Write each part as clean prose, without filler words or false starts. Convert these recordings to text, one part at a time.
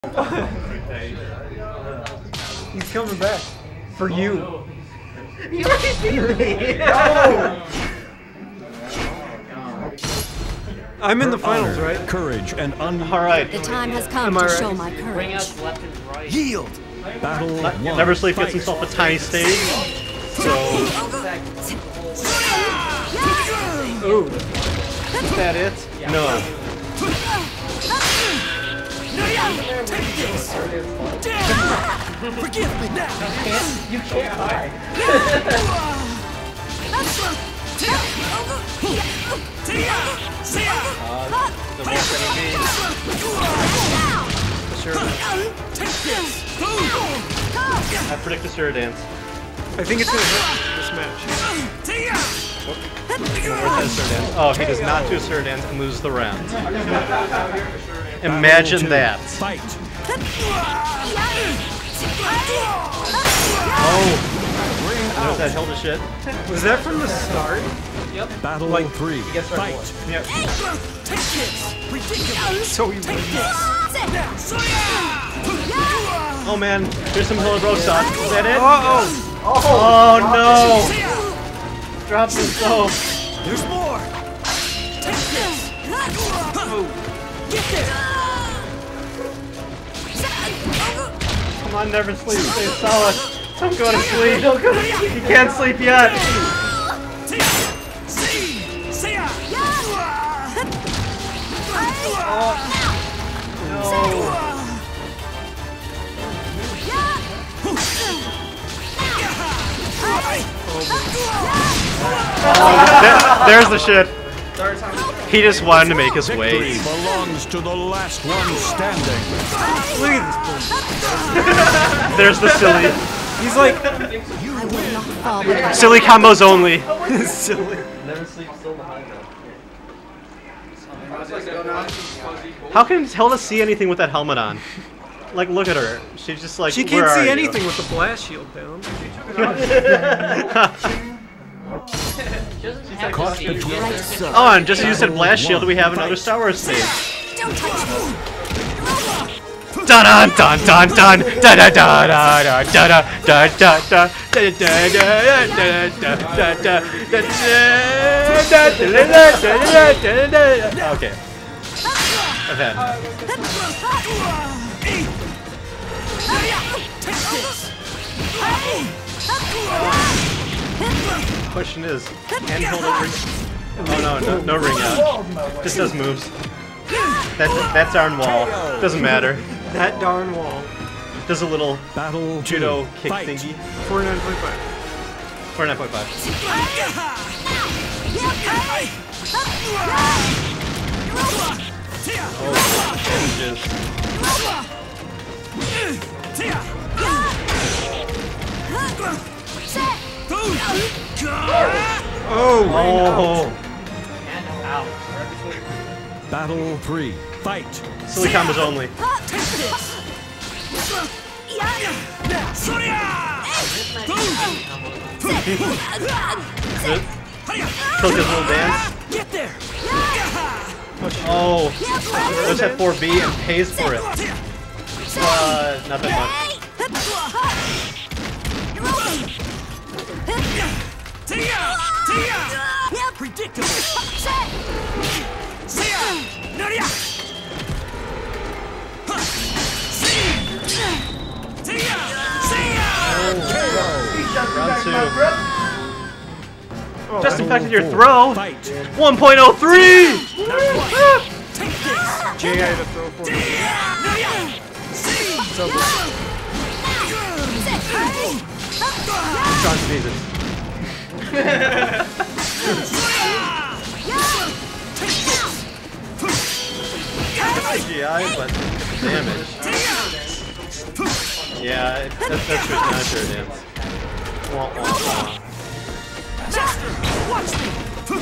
He's coming back. For you. You already beat me! No! I'm in the finals, right? Courage and Alright. The time has come to show my courage. Bring us left and right. Yield! Battle one. Never Sleep gets himself a tiny stage. So. Ooh. Is that it? No. Forgive me now! You can't hide. I predict a Sura dance. I think it's gonna hit this match. Oh, he does not do a Sura dance and lose the round. Imagine that. Fight! Oh! There's that Hilda shit. Was that from the start? Battle Like, 3. Fight! Yep. So he wins. Oh man, here's some Hilda Bro sauce. Is that it? Oh! Oh no! Drops his soul. There's more! Come on, never sleep. Stay solid. Don't go to sleep. Don't go to sleep. You can't sleep yet. There's the shit. He just wanted to make his Victory way. belongs to the last one standing. Look at There's the silly. this. He's like I will not fall behind. Silly combos only. silly. Never sleep still behind them. How can Hilda see anything with that helmet on? Like, look at her. She's just like, She where can't are see you? anything with the blast shield down. Caught between Oh, and just used a blast shield, we have another Star Wars stage. Don't touch me. Dun dun dun dun dun da da da da da da da da da da. Okay. I've had. Question is, can Hilda ring? Oh no, no ring out. Just does moves. That's darn wall. Doesn't matter. That darn wall. Does a little Battle judo 2. kick Fight. thingy. 49.5. For 9.5. Oh, changes. Oh! Oh, Battle 3. Fight! silly combos only. Took his little dance. Get there! Oh, looks at 4B and pays for it. Not that much. Predictable! Round 2. Oh, Just that- affected your throw. Fight! 1.03! Jay had to throw for me. John sneezes. CGI, but damage. Yeah, that's just not sure dance. Wah, wah, wah. Watch me!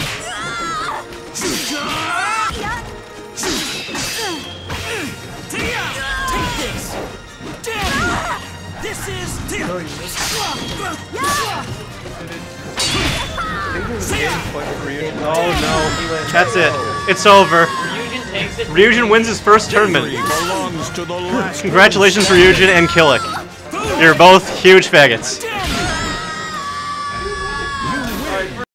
Take this! Damn! This is... Oh no, that's it. It's over. Ryujin's takes it. Ryujin wins his first tournament. belongs to the last. Congratulations, Ryujin and Killick. You're both huge faggots.